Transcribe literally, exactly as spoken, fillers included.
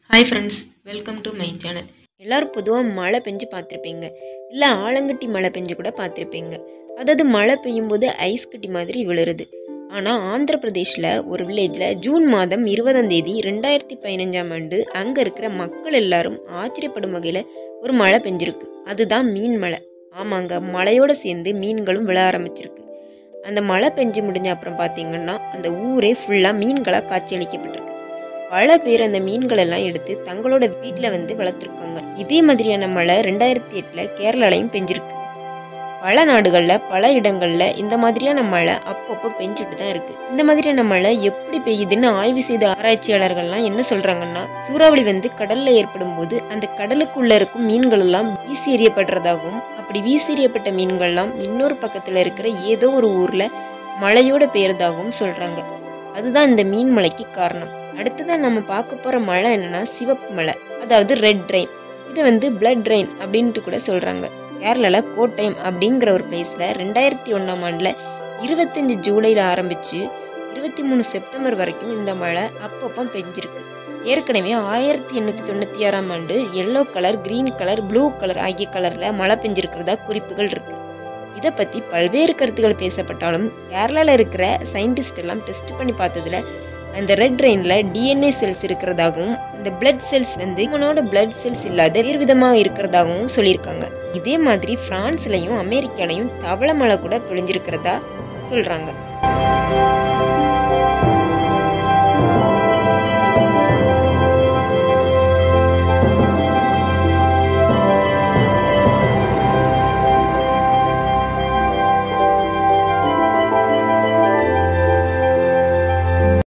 Hi friends, welcome to my channel. எல்லாரும் பொதுவாக மழை பெஞ்சு பார்த்துருப்பீங்க, இல்லை ஆலங்கட்டி மழை பெஞ்சு கூட பார்த்துருப்பீங்க. அதாவது மழை பெய்யும் போது ஐஸ் கட்டி மாதிரி விழுறது. ஆனால் ஆந்திர பிரதேஷில் ஒரு வில்லேஜில் ஜூன் மாதம் இருபதாம் தேதி ரெண்டாயிரத்தி பதினஞ்சாம் ஆண்டு அங்கே இருக்கிற மக்கள் எல்லாரும் ஆச்சரியப்படும் வகையில் ஒரு மழை பெஞ்சிருக்கு. அதுதான் மீன் மழை. ஆமாங்க, மழையோடு சேர்ந்து மீன்களும் விழ ஆரம்பிச்சிருக்கு. அந்த மழை பெஞ்சு முடிஞ்ச அப்புறம் பார்த்தீங்கன்னா அந்த ஊரே ஃபுல்லாக மீன்களாக காட்சியளிக்கப்பட்டிருக்கு. பல பேர் அந்த மீன்கள் எல்லாம் எடுத்து தங்களோட வீட்டில் வந்து வளர்த்துருக்காங்க. இதே மாதிரியான மழை ரெண்டாயிரத்தி எட்டுல கேரளாலையும் பெஞ்சிருக்கு. பல நாடுகளில் பல இடங்கள்ல இந்த மாதிரியான மழை அப்பப்போ பெஞ்சிட்டு தான் இருக்கு. இந்த மாதிரியான மழை எப்படி பெய்யுதுன்னு ஆய்வு செய்த ஆராய்ச்சியாளர்கள்லாம் என்ன சொல்றாங்கன்னா, சூறாவளி வந்து கடல்ல ஏற்படும் போது அந்த கடலுக்குள்ள இருக்கும் மீன்கள் எல்லாம் வீசி எறியப்படுறதாகவும், அப்படி வீசி எறியப்பட்ட மீன்கள்லாம் இன்னொரு பக்கத்துல இருக்கிற ஏதோ ஒரு ஊர்ல மழையோட பெய்யறதாகவும் சொல்றாங்க. அதுதான் இந்த மீன் மழைக்கு காரணம். அடுத்ததான் நம்ம பார்க்க போற மழை என்னன்னா சிவப்பு மழை, அதாவது ரெட் ரெயின். இதை வந்து பிளட் ரெயின் அப்படின்ட்டு கூட சொல்றாங்க. கேரளால கோட்டயம் அப்படிங்கிற ஒரு பிளேஸ்ல ரெண்டாயிரத்தி ஒன்னாம் ஆண்டுல இருபத்தஞ்சு ஜூலைல ஆரம்பிச்சு இருபத்தி மூணு செப்டம்பர் வரைக்கும் இந்த மழை அப்பப்போ பெஞ்சிருக்கு. ஏற்கனவே ஆயிரத்தி எண்ணூத்தி தொண்ணூத்தி ஆறாம் ஆண்டு yellow colour, green colour, blue colour ஆகிய கலர்ல மழை பெஞ்சிருக்கிறதா குறிப்புகள் இருக்கு. இதை பற்றி பல்வேறு கருத்துக்கள் பேசப்பட்டாலும் கேரளாவில் இருக்கிற சயின்டிஸ்ட் எல்லாம் டெஸ்ட் பண்ணி பார்த்ததுல அந்த ரெட் ரெயினில் டிஎன்ஏ செல்ஸ் இருக்கிறதாகவும், இந்த பிளட் செல்ஸ் வந்து இவனோட பிளட் செல்ஸ் இல்லாத வேறு விதமாக இருக்கிறதாகவும் சொல்லியிருக்காங்க. இதே மாதிரி பிரான்ஸ்லையும் அமெரிக்காலையும் தவளை மழை கூட பொழிஞ்சிருக்கிறதா சொல்கிறாங்க.